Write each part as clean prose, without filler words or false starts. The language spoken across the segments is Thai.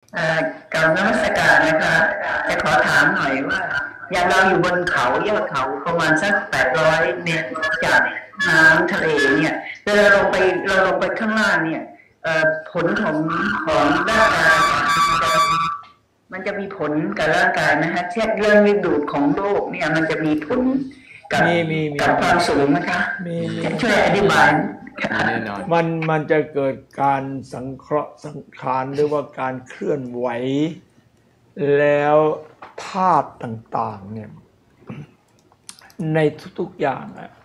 เอ่อกล่าวนมัสการนะคะจะขอถามหน่อยว่าอย่างเราอยู่บนเขายอดเขาประมาณสัก800 เมตรจากน้ำทะเลเนี่ยเวลาเราลงไปข้างล่างเนี่ยผลของร่างกายมันจะมีผลกับร่างกายนะฮะเช่นเรื่องวิดูดของโลกเนี่ยมันจะมีผลกับกับความสูงนะคะช่วยอธิบายแน่นอนมันจะเกิดการสังเคราะห์สังขารหรือว่าการเคลื่อนไหวแล้วธาตุต่างๆเนี่ยในทุกๆอย่าง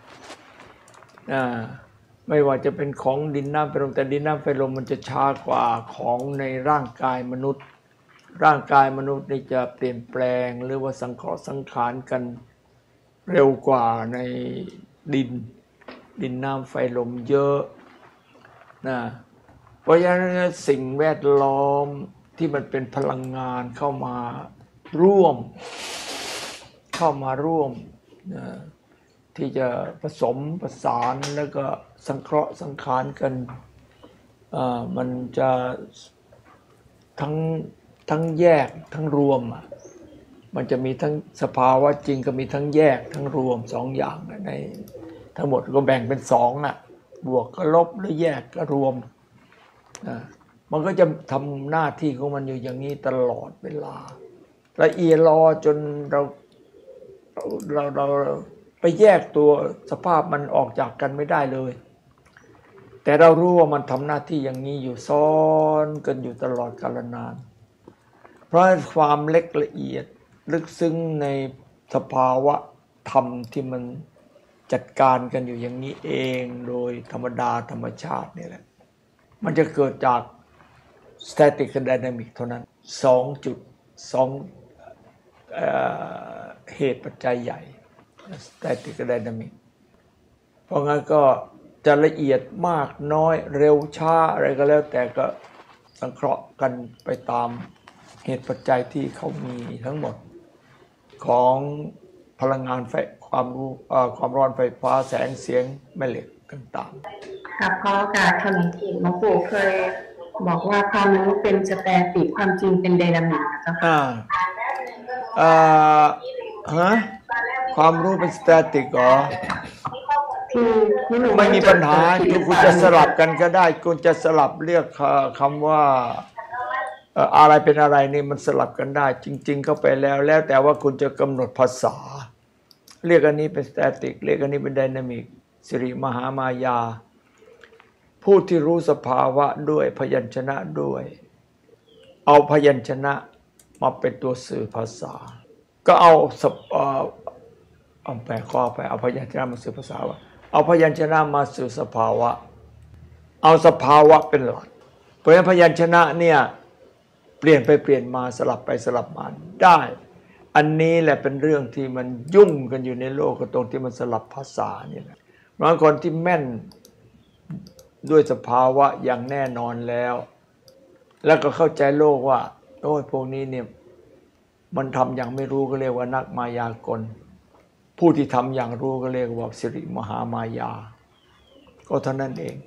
ไม่ว่าจะเป็นของดินน้ำไฟลมแต่ดินน้ำไฟลมมันจะช้ากว่าของในร่างกายมนุษย์ร่างกายมนุษย์นี่จะเปลี่ยนแปลงหรือว่าสังเคราะห์สังขารกันเร็วกว่าในดินน้ำไฟลมเยอะนะเพราะฉะนั้นสิ่งแวดล้อมที่มันเป็นพลังงานเข้ามาร่วมนะที่จะผสมประสานแล้วก็สังเคราะห์สังขารกันมันจะทั้งแยกทั้งรวมมันจะมีทั้งสภาวะจริงก็มีทั้งแยกทั้งรวมสองอย่างในทั้งหมดก็แบ่งเป็นสองบวกก็ลบหรือแยกก็รวมมันก็จะทำหน้าที่ของมันอยู่อย่างนี้ตลอดเวลาละเอียดรอจนเราไปแยกตัวสภาพมันออกจากกันไม่ได้เลยแต่เรารู้ว่ามันทำหน้าที่อย่างนี้อยู่ซ้อนกันอยู่ตลอดกาลนานเพราะความเล็กละเอียดลึกซึ้งในสภาวะธรรมที่มันจัดการกันอยู่อย่างนี้เองโดยธรรมดาธรรมชาตินี่แหละมันจะเกิดจาก static กับ dynamic เท่านั้น2 เหตุปัจจัยใหญ่ static กับ dynamic เพราะงั้นก็จะละเอียดมากน้อยเร็วช้าอะไรก็แล้วแต่ก็สังเคราะห์กันไปตามเหตุปัจจัยที่เขามีทั้งหมดของพลังงานไฟความร้อนไฟฟ้าแสงเสียงแม่เหล็กต่างๆครับขอโอกาสคำนี้อีกหลวงปู่เคยบอกว่าความรู้เป็นสแตติกความจริงเป็นไดนามิกความรู้เป็นสแตติกเหรอไม่มีปัญหาคุณจะสลับกันก็ได้คุณจะสลับเรียกคำว่าอะไรเป็นอะไรนี่มันสลับกันได้จริงๆเข้าไปแล้วแต่ว่าคุณจะกำหนดภาษาเรียกอันนี้เป็นสแตติกเรียกอันนี้เป็นไดนามิกสิริมหามายาผู้ที่รู้สภาวะด้วยพยัญชนะด้วยเอาพยัญชนะมาเป็นตัวสื่อภาษาก็เอาแปลข้อไปเอาพยัญชนะมาสื่อภาษาว่าเอาพยัญชนะมาสื่อสภาวะเอาสภาวะเป็นหลักเพราะฉะนั้นพยัญชนะเนี่ยเปลี่ยนไปเปลี่ยนมาสลับไปสลับมาได้อันนี้แหละเป็นเรื่องที่มันยุ่งกันอยู่ในโลกก็ตรงที่มันสลับภาษานี่แหละบางคนที่แม่นด้วยสภาวะอย่างแน่นอนแล้วก็เข้าใจโลกว่าโอ้ยพวกนี้เนี่ยมันทำอย่างไม่รู้ก็เรียกว่านักมายากลผู้ที่ทำอย่างรู้ก็เรียกว่าสิริมหามายาก็เท่านั้นเอง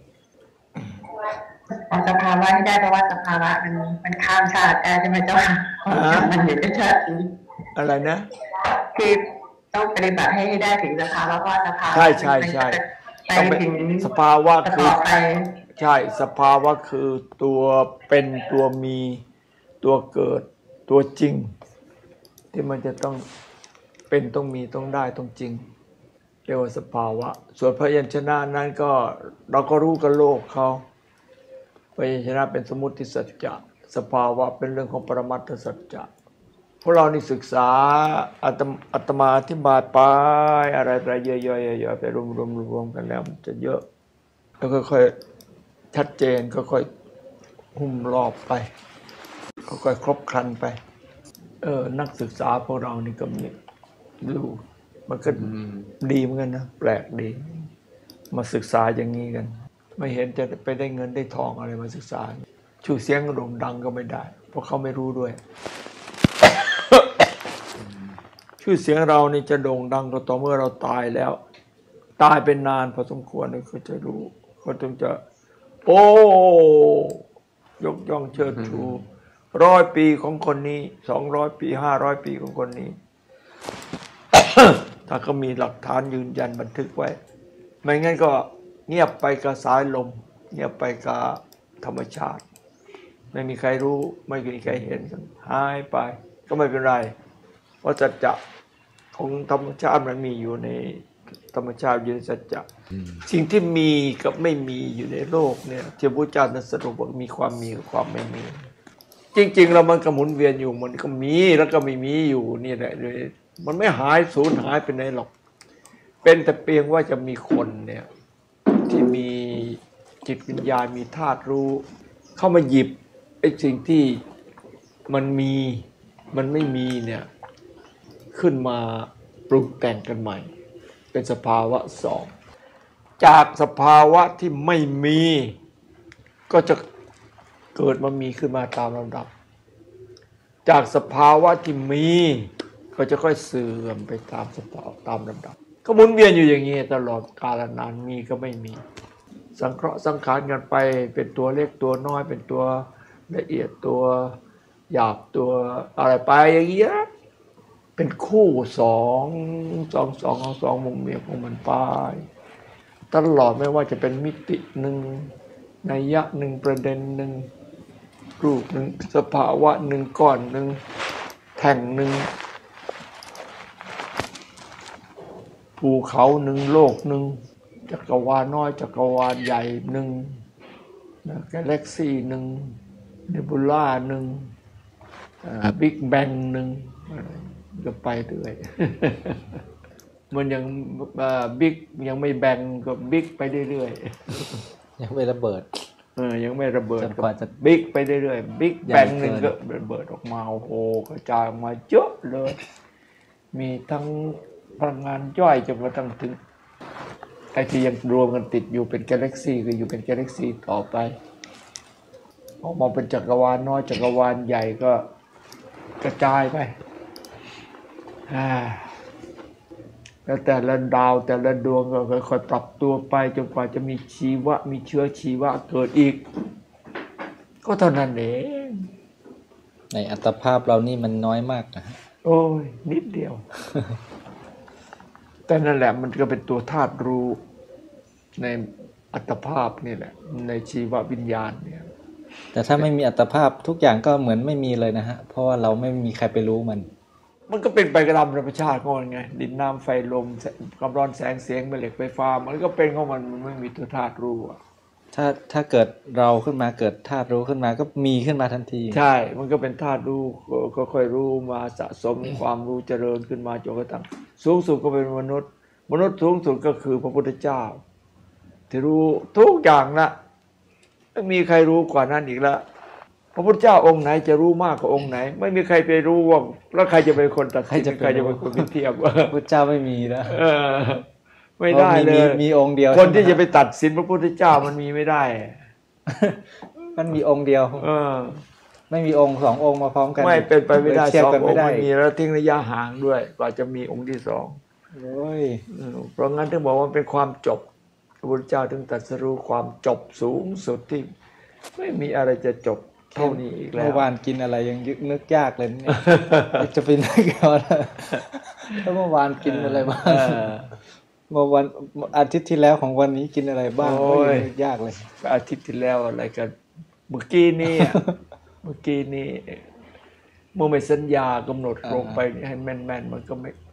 สภาวะที่ได้เพราะว่าสภาวะมันข้ามชาติได้ใช่ไหมเจ้าค่ะมันอยู่ในชาติอะไรนะคือต้องปฏิบัติให้ได้ถึงสภาวะเพราะสภาวะใช่ไปถึงสภาวะคือใช่สภาวะคือตัวเป็นตัวมีตัวเกิดตัวจริงที่มันจะต้องเป็นต้องมีต้องได้ต้องจริงเรียกว่าสภาวะส่วนพยัญชนะนั้นก็เราก็รู้กับโลกเขาพยัญชนะเป็นสมมุติสัจจะสภาวะเป็นเรื่องของปรมัตถสัจจะพวกเรานี่ศึกษาอาตมาอธิบายไปอะไรเยอะๆไปรวมกันแล้วมันจะเยอะแล้วค่อยๆชัดเจนค่อยๆหุ้มรอบไปค่อยๆครบครันไปนักศึกษาพวกเรานี่ก็มีดูมันก็ดีเหมือนกันนะแปลกดีมาศึกษาอย่างนี้กันไม่เห็นจะไปได้เงินได้ทองอะไรมาศึกษาชื่อเสียงโด่งดังก็ไม่ได้เพราะเขาไม่รู้ด้วย ชื่อเสียงเรานี่จะโด่งดังก็ต่อเมื่อเราตายแล้วตายเป็นนานพอสมควรเขาจะรู้เขาจึงจะโอ้ยกย่องเชิดชู 100 ปีของคนนี้200 ปี500 ปีของคนนี้ ถ้าเขามีหลักฐานยืนยันบันทึกไว้ ไม่งั้นก็เงียบไปกับสายลมเงียบไปกับธรรมชาติไม่มีใครรู้ไม่มีใครเห็นหายไปก็ไม่เป็นไรเพราะสัจจะของธรรมชาติมันมีอยู่ในธรรมชาติอยู่ในสัจจะสิ่งที่มีกับไม่มีอยู่ในโลกเนี่ยที่พระพุทธเจ้าสรุปว่ามีความมีกับความไม่มีจริงๆแล้วมันก็หมุนเวียนอยู่มันก็มีแล้วก็ไม่มีอยู่นี่แหละเลยมันไม่หายสูญหายไปไหนหรอกเป็นแต่เพียงว่าจะมีคนเนี่ยที่มีจิตวิญญาณมีธาตุรู้เข้ามาหยิบไอ้สิ่งที่มันมีมันไม่มีเนี่ยขึ้นมาปรุงแต่งกันใหม่เป็นสภาวะสองจากสภาวะที่ไม่มีก็จะเกิดมามีขึ้นมาตามลำดับจากสภาวะที่มีก็จะค่อยเสื่อมไปตามสภาวะตามลำดับก็หมุนเวียนอยู่อย่างนี้ตลอดกาลนานมีก็ไม่มีสังเคราะห์สังขารกันไปเป็นตัวเล็กตัวน้อยเป็นตัวละเอียดตัวหยาบตัวอะไรไปอย่างเงี้ยเป็นคู่สองมุมเมียของมันไปตลอดไม่ว่าจะเป็นมิติหนึ่งนัยยะหนึ่งประเด็นหนึ่งรูปหนึ่งสภาวะหนึ่งก้อนหนึ่งแท่งหนึ่งภูเขาหนึ่งโลกหนึ่งจักรวาลน้อยจักรวาลใหญ่หนึ่งกาแล็กซี่หนึ่งเนบูล่าหนึ่งบิ๊กแบงหนึ่งก็ไปเรื่อย มันยังบิ๊กยังไม่แบงก็บิ๊กไปเรื่อยๆยังไม่ระเบิดยังไม่ระเบิดกว่าจะบิ๊กไปเรื่อยๆบิ๊กแบงหนึ่งก็ระเบิดออกมาโอ้โหกระจายมาเยอะเลยมีทั้งพลังงานย่อยจนกระทั่งถึงไอ้ที่ยังรวมกันติดอยู่เป็นกาแล็กซี่ก็อยู่เป็นกาแล็กซี่ต่อไปออกมาเป็นจักรวาลน้อยจักรวาลใหญ่ก็กระจายไปแล้วแต่ละดาวแต่ละดวงก็ค่อยๆปรับตัวไปจนกว่าจะมีชีวะมีเชื้อชีวะเกิดอีกก็เท่านั้นเองในอัตภาพเรานี่มันน้อยมากนะโอ้ยนิดเดียว แต่นั่นแหละมันก็เป็นตัวธาตุรู้ในอัตภาพนี่แหละในชีววิญญาณเนี่ยแต่ถ้าไม่มีอัตภาพทุกอย่างก็เหมือนไม่มีเลยนะฮะเพราะว่าเราไม่มีใครไปรู้มันก็เป็นไปตามธรรมชาติของมันไงดินน้ำไฟลมความร้อนแสงเสียงแม่เหล็กไฟฟ้ามันก็เป็นของมันไม่มีตัวธาตุรู้ถ้าเกิดเราขึ้นมาเกิดธาตุรู้ขึ้นมาก็มีขึ้นมาทันทีใช่มันก็เป็นธาตุรู้ก็ค่อยรู้มาสะสมความรู้เจริญขึ้นมาจนกระทั่งสูงสุดก็เป็นมนุษย์สูงสุดก็คือพระพุทธเจ้าที่รู้ทุกอย่างละไม่มีใครรู้กว่านั้นอีกแล้วพระพุทธเจ้าองค์ไหนจะรู้มากกว่าองค์ไหนไม่มีใครไปรู้ว่าแล้วใครจะเป็นคนตัดสินใครจะเป็นคนเทียบพระพุทธเจ้าไม่มีนะไม่ได้เลยมีองค์เดียวคนที่จะไปตัดสินพระพุทธเจ้ามันมีไม่ได้มันมีองค์เดียวไม่มีองค์สององค์มาพร้อมกันไม่เป็นไปไม่ได้สององค์ไม่มีแล้วทิ้งระยะห่างด้วยกว่าจะมีองค์ที่สองเพราะงั้นถึงบอกว่าเป็นความจบพระพุทธเจ้าถึงตรัสรู้ความจบสูงสุดที่ไม่มีอะไรจะจบเท่านี้อีกแล้วเมื่อวานกินอะไรยังนึกยากเลยเนี่ยจะไปนึกเอาแล้วเมื่อวานกินอะไรบ้างเมื่อวันอาทิตย์ที่แล้วของวันนี้กินอะไรบ้างก็ยังนึกยากเลยอาทิตย์ที่แล้วอะไรกันเมื่อกี้นี่เมื่อไม่สัญญากำหนดลงไปให้แม่นๆมันก็ไม่